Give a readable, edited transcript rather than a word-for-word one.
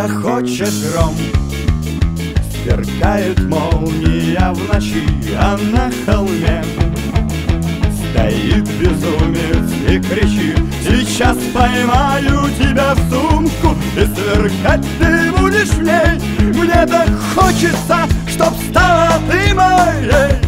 Грохочет гром, сверкает молния в ночи, а на холме стоит безумец и кричит: сейчас поймаю тебя в сумку, и сверкать ты будешь в ней. Мне так хочется, чтоб стала ты моей.